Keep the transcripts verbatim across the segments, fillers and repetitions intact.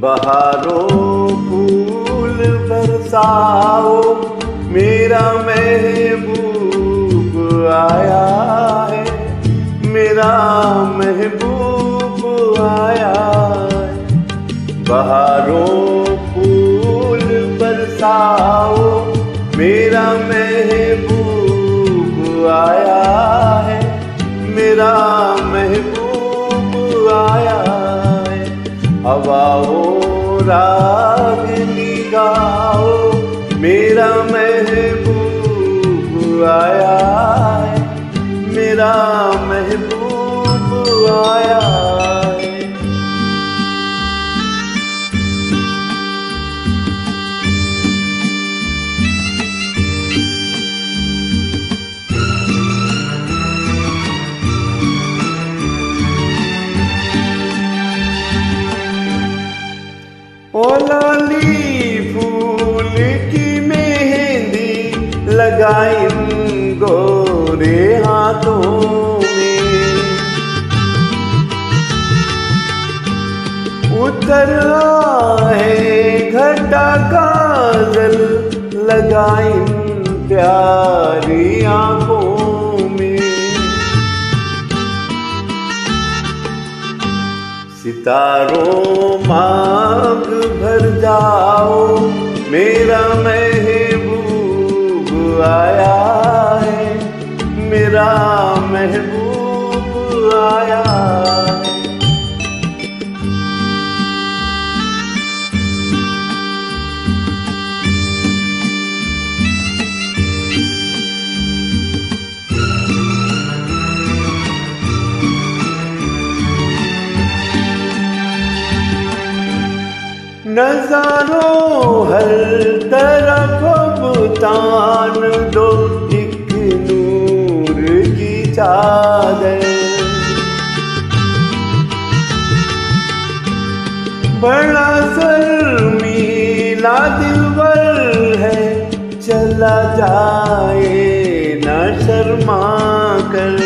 बहारों फूल बरसाओ, मेरा महबूब आया है, मेरा महबूब आया है। बहारों फूल बरसाओ, मेरा महबूब आया है, मेरा महबूब आया है। हवाओ रागनी गाओ, मेरा महबूब आया है, मेरा महबूब आया है। ओ लाली फूल की मेहंदी लगाई गोरे हाथों में, उतर आए घटा काजल लगाई प्यारी आंखों में। सितारों मांग भर जाओ, मेरा महबूब आया है, मेरा महबूब आया है। नज़ारों हर तरफ तान दो एक नूर की चादर, बड़ा शर्मीला दिलवर है, चला जाए न शर्मा कर।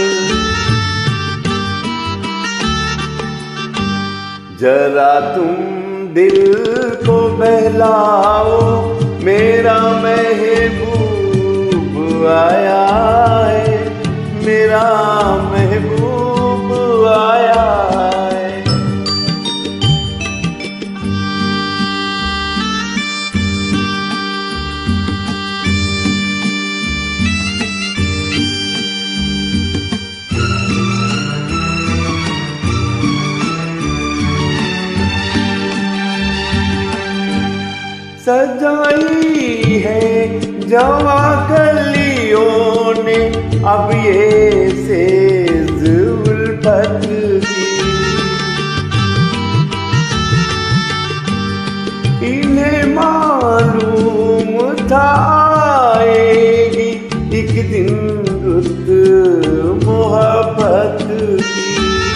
जरा तुम दिल को बहलाओ, मेरा महबूब आया है, मेरा महबूब आया है। सजाई है जवा कलियों ने अब ये सेज उल्फत की, इन्हें मालूम था आएगी एक दिन रुत मोहब्बत की।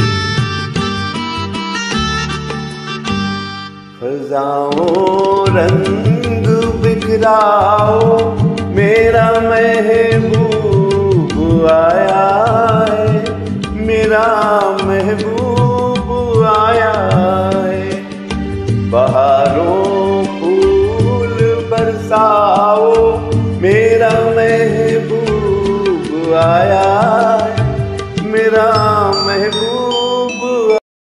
फजाओं रंग बिखराओ, मेरा महबूब आया है, मेरा महबूब आया है। बहारों फूल बरसाओ,